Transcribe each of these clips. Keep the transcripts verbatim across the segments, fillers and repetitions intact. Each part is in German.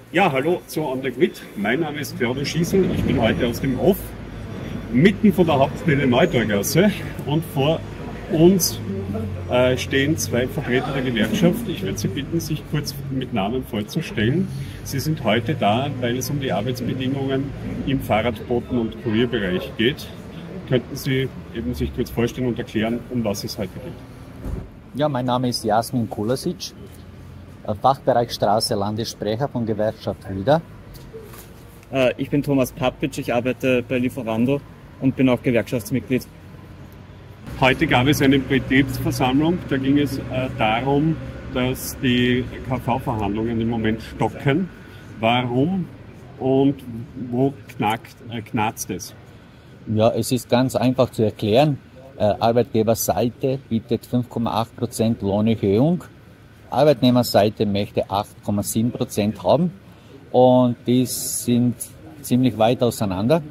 Ja, hallo zu On the Grid. Mein Name ist Claudio Schießl. Ich bin heute aus dem Hof, mitten von der Hauptstelle Neutorgasse, und vor uns äh, stehen zwei Vertreter der Gewerkschaft. Ich würde Sie bitten, sich kurz mit Namen vorzustellen. Sie sind heute da, weil es um die Arbeitsbedingungen im Fahrradboten- und Kurierbereich geht. Könnten Sie eben sich kurz vorstellen und erklären, um was es heute geht? Ja, mein Name ist Jasmin Kulasic, Fachbereich Straße, Landessprecher von Gewerkschaft Vida. Äh, ich bin Thomas Papic, ich arbeite bei Lieferando und bin auch Gewerkschaftsmitglied. Heute gab es eine Betriebsversammlung, da ging es äh, darum, dass die K V-Verhandlungen im Moment stocken. Warum und wo knackt, äh, knarzt es? Ja, es ist ganz einfach zu erklären. Äh, Arbeitgeberseite bietet fünf Komma acht Prozent Lohnerhöhung. Arbeitnehmerseite möchte acht Komma sieben Prozent haben, und die sind ziemlich weit auseinander.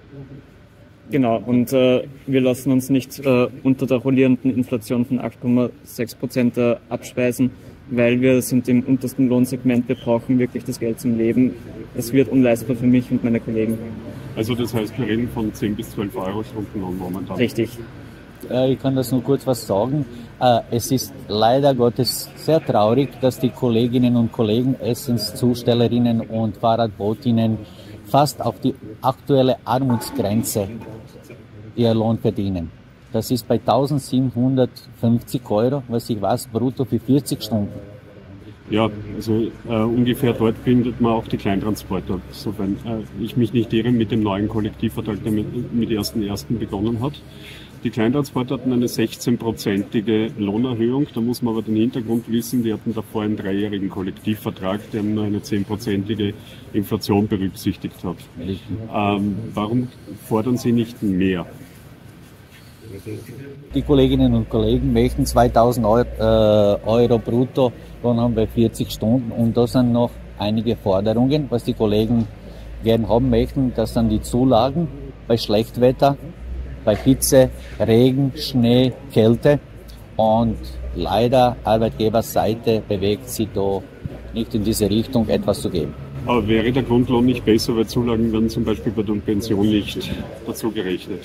Genau, und äh, wir lassen uns nicht äh, unter der rollierenden Inflation von acht Komma sechs Prozent äh, abspeisen, weil wir sind im untersten Lohnsegment, wir brauchen wirklich das Geld zum Leben. Es wird unleistbar für mich und meine Kollegen. Also das heißt, wir reden von zehn bis zwölf Euro Stundenlohn momentan. Richtig. Ich kann das nur kurz was sagen. Es ist leider Gottes sehr traurig, dass die Kolleginnen und Kollegen, Essenszustellerinnen und Fahrradbotinnen fast auf die aktuelle Armutsgrenze ihr Lohn verdienen. Das ist bei eintausendsiebenhundertfünfzig Euro, was ich weiß, brutto für vierzig Stunden. Ja, also äh, ungefähr dort findet man auch die Kleintransporter, sofern äh, ich mich nicht irre, mit dem neuen Kollektivvertrag, der mit, mit ersten ersten begonnen hat. Die Kleintransporter hatten eine sechzehnprozentige Lohnerhöhung, da muss man aber den Hintergrund wissen, die hatten davor einen dreijährigen Kollektivvertrag, der nur eine zehnprozentige Inflation berücksichtigt hat. Ähm, warum fordern Sie nicht mehr? Die Kolleginnen und Kollegen möchten zweitausend Euro brutto Lohn haben bei vierzig Stunden, und da sind noch einige Forderungen, was die Kollegen gern haben möchten. Das sind die Zulagen bei Schlechtwetter, bei Hitze, Regen, Schnee, Kälte, und leider Arbeitgeberseite bewegt sich da nicht in diese Richtung, etwas zu geben. Aber wäre der Grundlohn nicht besser, weil Zulagen werden zum Beispiel bei der Pension nicht dazu gerechnet?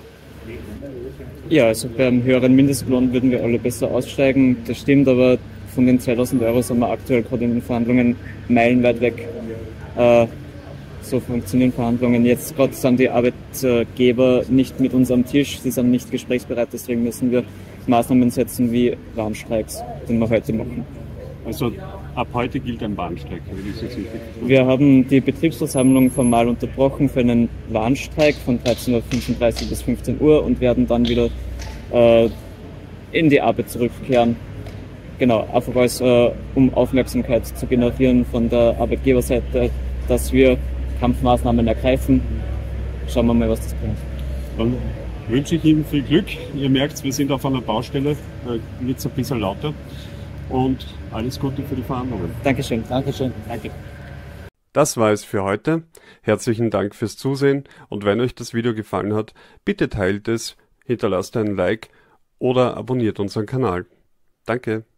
Ja, also beim höheren Mindestlohn würden wir alle besser aussteigen. Das stimmt, aber von den zweitausend Euro sind wir aktuell gerade in den Verhandlungen meilenweit weg. Äh, so funktionieren Verhandlungen. Jetzt gerade sind die Arbeitgeber nicht mit uns am Tisch, sie sind nicht gesprächsbereit, deswegen müssen wir Maßnahmen setzen wie Warnstreiks, den wir heute machen. Also ab heute gilt ein Warnstreik, wenn ich das richtig verstehe. Wir haben die Betriebsversammlung formal unterbrochen für einen Warnstreik von dreizehn Uhr fünfunddreißig bis fünfzehn Uhr und werden dann wieder äh, in die Arbeit zurückkehren. Genau, einfach als, äh, um Aufmerksamkeit zu generieren von der Arbeitgeberseite, dass wir Kampfmaßnahmen ergreifen. Schauen wir mal, was das bringt. Dann wünsche ich Ihnen viel Glück. Ihr merkt, wir sind auf einer Baustelle, da wird es ein bisschen lauter. Und alles Gute für die Verhandlungen. Dankeschön. Dankeschön. Danke. Das war es für heute. Herzlichen Dank fürs Zusehen, und wenn euch das Video gefallen hat, bitte teilt es, hinterlasst einen Like oder abonniert unseren Kanal. Danke.